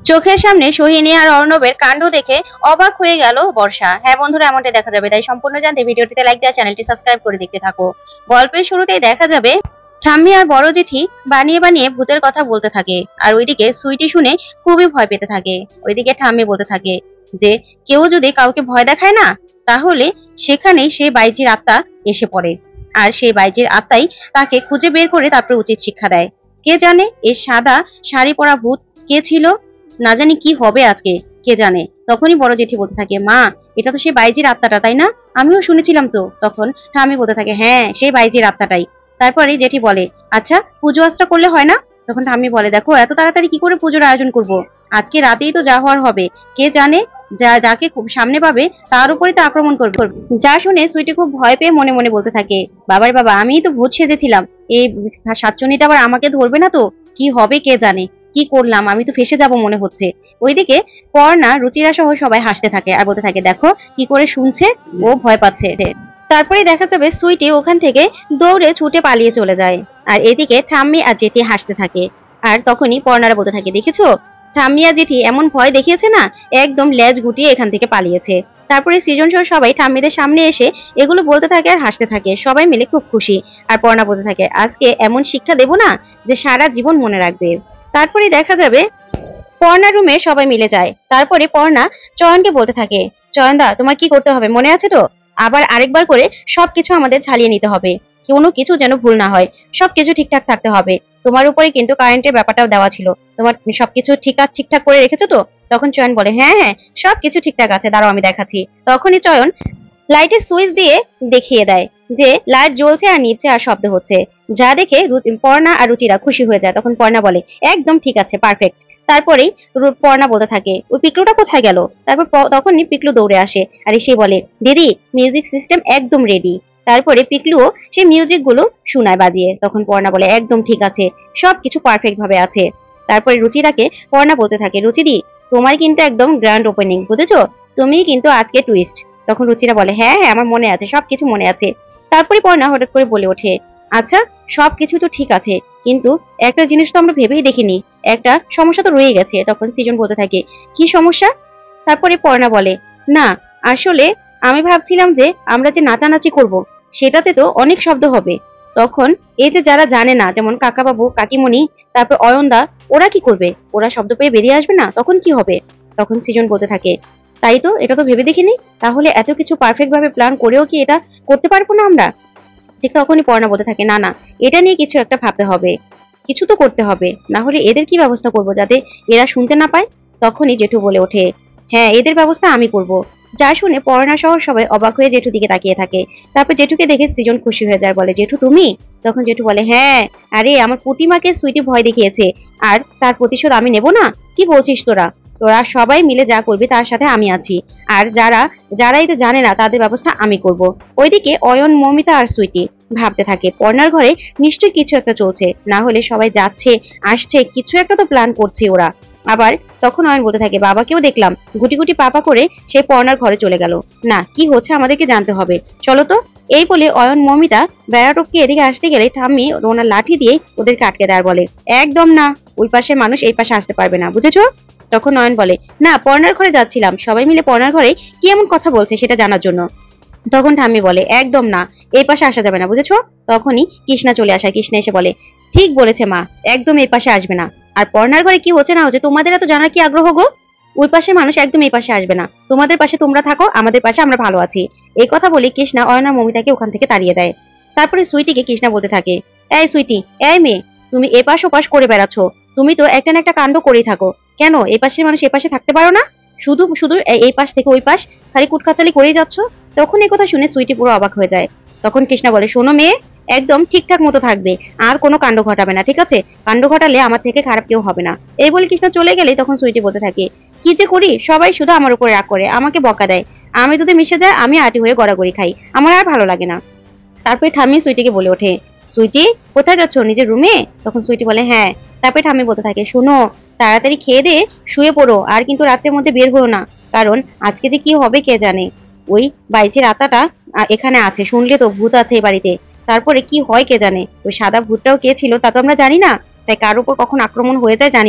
চোখের সামনে সোহিনী আর অর্ণবের কাণ্ড দেখে অবাক হয়ে গেল বর্ষা। হ্যাঁ বন্ধুরা, এমনটাই দেখা যাবে, তাই সম্পূর্ণ জানতে ভিডিওটিতে লাইক দেওয়া, চ্যানেলটি সাবস্ক্রাইব করে দেখতে থাকো। গল্পের শুরুতেই দেখা যাবে ঠাম্মি আর বড় জেঠি বানিয়ে বানিয়ে ভূতের কথা বলতে থাকে, আর ওইদিকে সুইটি শুনে খুবই ভয় পেতে থাকে। ওইদিকে ঠাম্মি বলতে থাকে যে কেউ যদি কাউকে ভয় দেখায় না, তাহলে সেখানেই সেই বাইজির আত্মা এসে পড়ে, আর সেই বাইজির আত্মাই তাকে খুঁজে বের করে তারপর উচিত শিক্ষা দেয়। কে জানে এই সাদা শাড়ি পরা ভূত কে ছিল, না জানি কি হবে আজকে, কে জানে। তখনই বড় জেঠি বলতে থাকে, মা এটা তো সেই বাইজির আত্মাটা, তাই না? আমিও শুনেছিলাম তো। তখন ঠাম্মি বলতে থাকে, হ্যাঁ সেই বাইজির আত্মাটাই। তারপরে জেঠি বলে, আচ্ছা পুজো আশ্রা করলে হয় না? তখন ঠাম্মি বলে, দেখো এত তাড়াতাড়ি কি করে পুজোর আয়োজন করব, আজকে রাতেই তো যা হওয়ার হবে। কে জানে যাকে খুব সামনে পাবে তার উপরে তো আক্রমণ করবে। যা শুনে সুইটি খুব ভয় পেয়ে মনে মনে বলতে থাকে, বাবার বাবা আমিই তো ভূত সেজেছিলাম, এই সাতচন্নিটা আবার আমাকে ধরবে না তো? কি হবে কে জানে, কি করলাম, আমি তো ফেসে যাব মনে হচ্ছে। ওইদিকে পর্ণা রুচিরা সহ সবাই হাসতে থাকে আর বলতে থাকে, দেখো কি করে শুনছে, ও ভয় পাচ্ছে। তারপরে দেখা যাবে সুইটি ওখান থেকে দৌড়ে ছুটে পালিয়ে চলে যায়, আর এদিকে ঠাম্মি আর জেঠি হাসতে থাকে। আর তখনই পর্ণারা বলতে থাকে, দেখেছো ঠাম্মি আর জেঠি এমন ভয় দেখিয়েছে না, একদম লেজ গুটিয়ে এখান থেকে পালিয়েছে। তারপরে সৃজন সহ সবাই ঠাম্মিদের সামনে এসে এগুলো বলতে থাকে আর হাসতে থাকে, সবাই মিলে খুব খুশি। আর পর্ণা বলতে থাকে, আজকে এমন শিক্ষা দেব না যে সারা জীবন মনে রাখবে। তারপরে দেখা যাবে পর্ণা রুমে সবাই মিলে যায়। তারপরে পর্ণা চয়নকে বলতে থাকে, চয়নদা তোমার কি করতে হবে মনে আছে তো? আবার আরেকবার করে সবকিছু আমাদের ঝালিয়ে নিতে হবে, কোনো কিছু যেন ভুল না হয়, সবকিছু ঠিকঠাক থাকতে হবে। তোমার উপরে কিন্তু কারেন্টের ব্যাপারটাও দেওয়া ছিল, তোমার সবকিছু ঠিকঠাক করে রেখেছো তো? তখন চয়ন বলে, হ্যাঁ হ্যাঁ সবকিছু ঠিকঠাক আছে, দাঁড়াও আমি দেখাচ্ছি। তখনই চয়ন লাইটের সুইচ দিয়ে দেখিয়ে দেয় যে লাইট জ্বলছে আর নিভছে আর শব্দ হচ্ছে, যা দেখে পর্ণা আর রুচিরা খুশি হয়ে যায়। তখন পর্ণা বলে, একদম ঠিক আছে, পারফেক্ট। তারপরেই পর্ণা বলতে থাকে, ওই পিকলুটা কোথায় গেল? তারপর তখনই পিকলু দৌড়ে আসে আর এসে বলে, দিদি মিউজিক সিস্টেম একদম রেডি। তারপরে পিকলুও সেই মিউজিক গুলো শোনায় বাজিয়ে। তখন পর্ণা বলে, একদম ঠিক আছে, সবকিছু পারফেক্ট ভাবে আছে। তারপরে রুচিরাকে পর্ণা বলতে থাকে, রুচিদি তোমার কিন্তু একদম গ্র্যান্ড ওপেনিং, বুঝেছো? তুমি কিন্তু আজকে টুইস্ট। তখন রুচিরা বলে, হ্যাঁ হ্যাঁ আমার মনে আছে, সবকিছু মনে আছে। তারপরে পর্ণা হঠাৎ করে বলে ওঠে, আচ্ছা সবকিছু তো ঠিক আছে, কিন্তু একটা জিনিস তো আমরা ভেবেই দেখিনি, একটা সমস্যা তো রয়ে গেছে। তখন সৃজন বলতে থাকে, কি সমস্যা? তারপরে পর্ণা বলে, না আসলে আমি ভাবছিলাম যে আমরা যে নাচানাচি করব সেটাতে তো অনেক শব্দ হবে, তখন এই যে যারা জানে না, যেমন কাকাবাবু কাকিমণি তারপর অয়নদা, ওরা কি করবে? ওরা শব্দ পেয়ে বেরিয়ে আসবে না, তখন কি হবে? তখন সৃজন বলতে থাকে, তাই তো, এটা তো ভেবে দেখিনি, তাহলে এত কিছু পারফেক্ট ভাবে প্ল্যান করেও কি এটা করতে পারবো না আমরা? ঠিক তখনই পর্ণা বলতে থাকে, না না এটা নিয়ে কিছু একটা ভাবতে হবে, কিছু তো করতে হবে, না হলে এদের কি ব্যবস্থা করব যাতে এরা শুনতে না পায়? তখনই জেঠু বলে ওঠে, হ্যাঁ এদের ব্যবস্থা আমি করব। যা শুনে পর্ণা সহ সবাই অবাক হয়ে জেঠু দিকে তাকিয়ে থাকে। তারপর জেঠুকে দেখে সৃজন খুশি হয়ে যায়, বলে, জেঠু তুমি? তখন জেঠু বলে, হ্যাঁ আরে আমার পুটিমাকে সুইটি ভয় দেখিয়েছে, আর তার প্রতিশোধ আমি নেব না? কি বলছিস তোরা? তোরা সবাই মিলে যা করবি তার সাথে আমি আছি, আর যারাই তো জানে না তাদের ব্যবস্থা আমি করব। ওইদিকে অয়ন মমিতা আর সুইটি ভাবতে থাকে, পর্ণার ঘরে নিশ্চয়ই কিছু একটা চলছে, না হলে সবাই যাচ্ছে আসছে, কিছু একটা তো প্ল্যান করছে ওরা। আবার তখন অয়ন বলতে থাকে, বাবাকেও দেখলাম গুটি গুটি পাপা করে সে পর্ণার ঘরে চলে গেল, না কি হচ্ছে আমাদেরকে জানতে হবে, চলো তো। এই বলে অয়ন মমিতা বেড়া টপকে এদিকে আসতে গেলে ঠাম্মি ওনার লাঠি দিয়ে ওদেরকে আটকে দেয়, বলে, একদম না, ওই পাশে মানুষ এই পাশে আসতে পারবে না, বুঝেছো? তখন নয়ন বলে, না পর্ণার ঘরে যাচ্ছিলাম, সবাই মিলে পর্ণার ঘরে কি এমন কথা বলছে সেটা জানার জন্য। তখন ঠাম্মি বলে, একদম না, এই পাশে আসা যাবে না, বুঝেছো? তখনই কৃষ্ণা চলে আসে, কৃষ্ণা এসে বলে, ঠিক বলেছে মা, একদম এই পাশে আসবে না। আর পর্ণার ঘরে কি হচ্ছে না হচ্ছে তোমাদের এত জানার কি আগ্রহ গো? ওই পাশে মানুষ একদম এই পাশে আসবে না, তোমাদের পাশে তোমরা থাকো, আমাদের পাশে আমরা ভালো আছি। এই কথা বলে কৃষ্ণা অয়নার মমিতাকে ওখান থেকে তাড়িয়ে দেয়। তারপরে সুইটিকে কৃষ্ণা বলতে থাকে, এই সুইটি, এই মেয়ে, তুমি এপাশ ওপাশ করে বেড়াচ্ছ, তুমি তো একটা না একটা কাণ্ড করেই থাকো, কেন এই পাশের মানুষ এই পাশে থাকতে পারো না? শুধু শুধু এই পাশ থেকে ওই পাশ খালি কুটকাচালি করেই যাচ্ছ। তখন এই কথা শুনে সুইটি পুরো অবাক হয়ে যায়। তখন কৃষ্ণা বলে, শোনো মেয়ে, একদম ঠিকঠাক মতো থাকবে, আর কোনো কাণ্ড ঘটাবে না, ঠিক আছে? কাণ্ড ঘটালে আমার থেকে খারাপ কেউ হবে না। এই বলে কৃষ্ণা চলে গেলে তখন সুইটি বলতে থাকে, কি যে করি, সবাই শুধু আমার উপরে রাগ করে, আমাকে বকা দেয়, আমি দুধে মিশে যায়, আমি আটি হয়ে গড়াগড়ি খাই, আমার আর ভালো লাগে না। তারপরে ঠাম্মি সুইটিকে বলে ওঠে, সুইটি কোথায় যাচ্ছ, নিজের রুমে? তখন সুইটি বলে, হ্যাঁ। তারপরে ঠাম্মি বলতে থাকে, শোনো তাড়াতাড়ি খেয়ে দিয়ে শুয়ে পড়ো, আর কিন্তু রাত্রের মধ্যে বের হও না, কারণ আজকে যে কি হবে কে জানে। ওই বাইচির আত্মাটা এখানে আছে, শুনলে তো ভূত আছে এই বাড়িতে, তারপরে কি হয় কে জানে। ওই সাদা ভূতটাও কে ছিল তা তো আমরা জানি না, তাই কার উপর কখন আক্রমণ হয়ে যায় জানি না।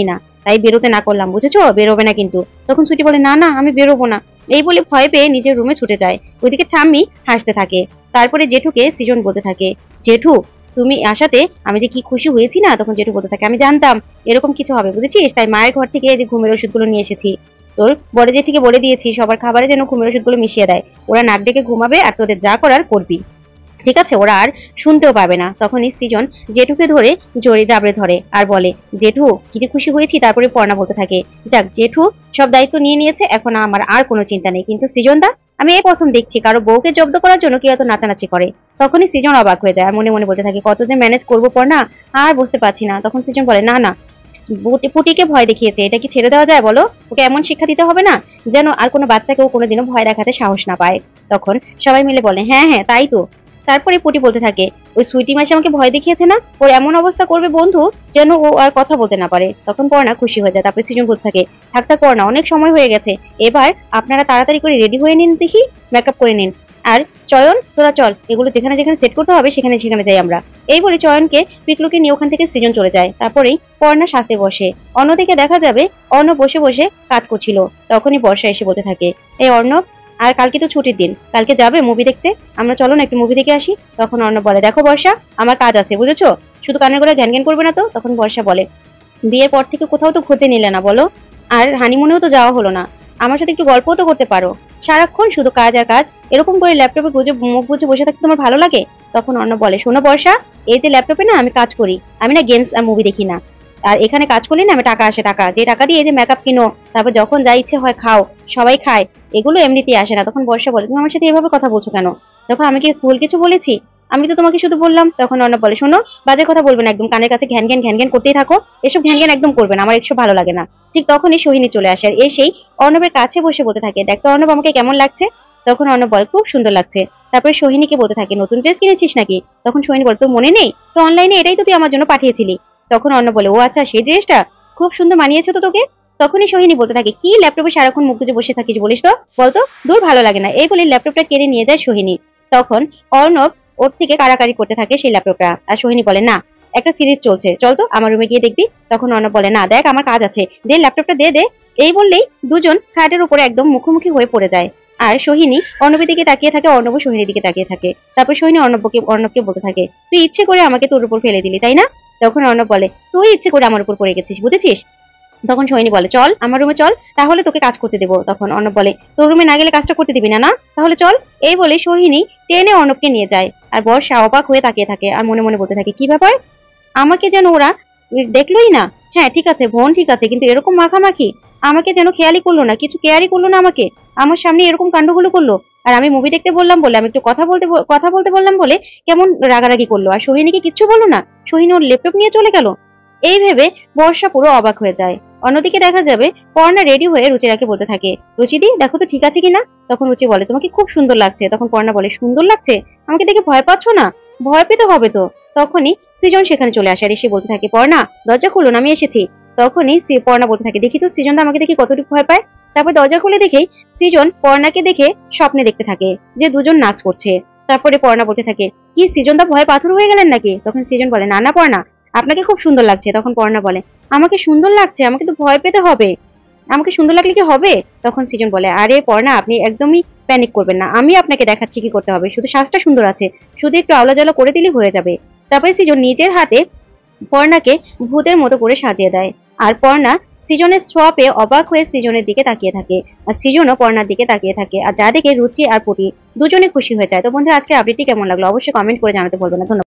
তাই বেরোতে না করলাম, বুঝেছো? বেরোবে না কিন্তু। তখন সুইটি বলে না না আমি বেরোবো না। এই বলে ভয় পেয়ে নিজের রুমে ছুটে যায়। ওইদিকে ঠাম্মি হাসতে থাকে। তারপরে জেঠুকে সৃজন বলতে থাকে, জেঠু তুমি আসাতে আমি যে কি খুশি হয়েছি না। তখন জেঠু বলতে থাকে, আমি জানতাম এরকম কিছু হবে, বুঝেছিস? তাই মায়ের ঘর থেকে এই যে ঘুমের ওষুধগুলো নিয়ে এসেছি। তোর বড় জেঠিকে বলে দিয়েছি সবার খাবারে যেন ঘুমের ওষুধগুলো মিশিয়ে দেয়। ওরা নাক ডেকে ঘুমাবে আর তোদের যা করার করবি, ঠিক আছে? ওরা আর শুনতেও পাবে না। তখনই সৃজন জেঠুকে ধরে জড়িয়ে জাবড়ে ধরে আর বলে, জেঠু কি যে খুশি হয়েছি। তারপরে পর্ণা বলতে থাকে, যাক জেঠু সব দায়িত্ব নিয়ে নিয়েছে, এখন আমার আর কোনো চিন্তা নেই। কিন্তু সৃজন দা, আমি এই প্রথম দেখছি কারো বউকে জব্দ করার জন্য কি এত নাচানাচি করে। তখনই সৃজন অবাক হয়ে যায় আর মনে মনে বলতে থাকে, কত যে ম্যানেজ করবো পর্ণা, আর বুঝতে পারছি না। তখন সৃজন বলে, না না, পুটিকে ভয় দেখিয়েছে, এটা কি ছেড়ে দেওয়া যায় বলো? ওকে এমন শিক্ষা দিতে হবে না যেন আর কোনো বাচ্চাকেও কোনোদিনও ভয় দেখাতে সাহস না পায়। তখন সবাই মিলে বলে, হ্যাঁ হ্যাঁ তাই তো। তারপরে পুটি বলতে থাকে, ওই সুইটি মাসি আমাকে ভয় দেখিয়েছে না, ওর এমন অবস্থা করবে বন্ধু যেন ও আর কথা বলতে না পারে। তখন পর্ণা খুশি হয়ে যায়। তারপরে সৃজন বলতে থাকে, থাক থাক পর্ণা, অনেক সময় হয়ে গেছে, এবার আপনারা তাড়াতাড়ি করে রেডি হয়ে নিন, দেখি মেকআপ করে নিন। আর চয়ন তোরা চল, এগুলো যেখানে যেখানে সেট করতে হবে সেখানে সেখানে যাই আমরা। এই বলে চয়নকে পিকলুকে নিয়ে ওখান থেকে সৃজন চলে যায়। তারপরেই পর্ণা সাজতে বসে। অন্যদিকে দেখা যাবে অর্ণব বসে বসে কাজ করছিল। তখনই বর্ষা এসে বলতে থাকে, এই অর্ণব, আর কালকে তো ছুটির দিন, কালকে যাবে মুভি দেখতে, আমরা চলো না একটু মুভি দেখে আসি। তখন অর্ণব বলে, দেখো বর্ষা, আমার কাজ আছে, বুঝেছো? শুধু কানের করে ঘ্যান ঘ্যান করবে না তো। তখন বর্ষা বলে, বিয়ের পর থেকে কোথাও তো ঘুরতে নিলে না বলো, আর হানিমুনেও তো যাওয়া হলো না, আমার সাথে একটু গল্পও তো করতে পারো, সারাক্ষণ শুধু কাজ আর কাজ, এরকম করে ল্যাপটপে গুজে মুখ বুঝে বসে থাকতে তোমার ভালো লাগে? তখন অর্ণব বলে, শোনো বর্ষা, এই যে ল্যাপটপে না আমি কাজ করি, আমি না গেমস আর মুভি দেখি না। আর এখানে কাজ করলে না আমি টাকা আসে, টাকা যে টাকা দিয়ে এই যে মেকআপ কিনো, তারপর যখন যা ইচ্ছে হয় খাও, সবাই খায়, এগুলো এমনিতেই আসে না। তখন বর্ষা বলে, তুমি আমার সাথে এভাবে কথা বলছো কেন? তখন আমি কি ভুল কিছু বলেছি? আমি তো তোমাকে শুধু বললাম। তখন অর্ণব বলে, শোনো, বাজে কথা বলবে না, একদম কানের কাছে ঘ্যান ঘ্যান ঘ্যান ঘ্যান করতেই থাকো, এসব ঘ্যান ঘ্যান একদম করবে না, আমার এসব ভালো লাগে না। ঠিক তখনই সোহিনী চলে আসে আর এসেই অর্ণবের কাছে বসে বলতে থাকে, দেখ তো অর্ণব আমাকে কেমন লাগছে? তখন অর্ণব বলে, খুব সুন্দর লাগছে। তারপরে সোহিনীকে বলতে থাকে, নতুন ড্রেস কিনেছিস নাকি? তখন সোহিনী বলে, তোর মনে নেই তো, অনলাইনে এটাই তো তুই আমার জন্য পাঠিয়েছিলি। তখন অর্ণব বলে, ও আচ্ছা সেই ড্রেসটা, খুব সুন্দর মানিয়েছে তো তোকে। তখনই সোহিনী বলতে থাকে, কি ল্যাপটপে সারাক্ষণ মুখ গুজে বসে থাকিস বলিস তো, বলতো? দূর, ভালো লাগে না। এই বলে ল্যাপটপটা কেড়ে নিয়ে যায় সোহিনী। তখন অর্ণব ওর থেকে কাড়াকাড়ি করতে থাকে সেই ল্যাপটপটা। আর সোহিনী বলে, না, একটা সিরিজ চলছে, চল তো আমার রুমে গিয়ে দেখবি। তখন অর্ণব বলে, না দেখ আমার কাজ আছে, দে ল্যাপটপটা দে দে। এই বললেই দুজন খাটের উপরে একদম মুখোমুখি হয়ে পড়ে যায়। আর সোহিনী অর্ণবের দিকে তাকিয়ে থাকে, অর্ণব সোহিনীর দিকে তাকিয়ে থাকে। তারপর সোহিনী অর্ণবকে বলতে থাকে, তুই ইচ্ছে করে আমাকে তোর উপর ফেলে দিলি তাই না? তখন অর্ণব বলে, তুই ইচ্ছে করে আমার উপর পড়ে গেছিস, বুঝেছিস? তখন সোহিনী বলে, চল আমার রুমে চল, তাহলে তোকে কাজ করতে দেবো। তখন অর্ণব বলে, তোর রুমে না গেলে কাজটা করতে দিবি না, না তাহলে চল। এই বলে সোহিনী টেনে অর্ণবকে নিয়ে যায়। আর বর্ষা অবাক হয়ে তাকিয়ে থাকে আর মনে মনে বলতে থাকে, কি ব্যাপার, আমাকে যেন ওরা দেখলোই না। হ্যাঁ ঠিক আছে বোন, ঠিক আছে, কিন্তু এরকম মাখামাখি, আমাকে যেন খেয়ালই করলো না, কিছু কেয়ারই করলো না আমাকে, আমার সামনে এরকম কাণ্ডগুলো করলো। আর আমি মুভি দেখতে বললাম বলে, আমি একটু কথা বলতে বললাম বলে কেমন রাগারাগি করলো। আর সোহিনীকে কিচ্ছু বললো না, সোহিনী ওর ল্যাপটপ নিয়ে চলে গেল। এই ভেবে বর্ষা পুরো অবাক হয়ে যায়। অন্যদিকে দেখা যাবে পর্ণা রেডি হয়ে রুচিরাকে বলতে থাকে, রুচিদি দেখো তো ঠিক আছে কিনা। তখন রুচি বলে, তোমাকে খুব সুন্দর লাগছে। তখন পর্ণা বলে, সুন্দর লাগছে? আমাকে দেখে ভয় পাচ্ছ না? ভয় পেতে হবে তো। তখনই সৃজন সেখানে চলে আসে আর এসে বলতে থাকে, পর্ণা দরজা খুলুন, আমি এসেছি। তখনই পর্ণা বলতে থাকে, দেখি তো সৃজন আমাকে দেখে কতটুকু ভয় পায়। তারপর দরজা খুলে দেখেই সৃজন পর্ণাকে দেখে স্বপ্নে দেখতে থাকে যে দুজন নাচ করছে। তারপরে পর্ণা বলতে থাকে, কি সৃজন দা ভয় পাথর হয়ে গেলেন নাকি? তখন সৃজন বলে, না না পর্ণা, আপনাকে খুব সুন্দর লাগছে। তখন পর্ণা বলে, আমাকে সুন্দর লাগছে, আমাকে তো ভয় পেতে হবে, আমাকে সুন্দর লাগলে কি হবে? তখন সৃজন বলে, আরে পর্ণা আপনি একদমই প্যানিক করবেন না, আমি আপনাকে দেখাচ্ছি কি করতে হবে, শুধু শ্বাসটা সুন্দর আছে, শুধু একটু আওলা জ্বালা করে দিলেই হয়ে যাবে। তারপরে সৃজন নিজের হাতে পর্ণাকে ভূতের মতো করে সাজিয়ে দেয়। আর পর্ণা সৃজনের ছোঁয়া পেয়ে অবাক হয়ে সৃজনের দিকে তাকিয়ে থাকে আর সৃজনও পর্ণার দিকে তাকিয়ে থাকে। আর যা দেখে রুচি আর পুটি দুজনে খুশি হয়ে যায়। তো বন্ধুরা, আজকে আপডেটটি কেমন লাগলো অবশ্যই কমেন্ট করে জানাতে ভুলবেন না। ধন্যবাদ।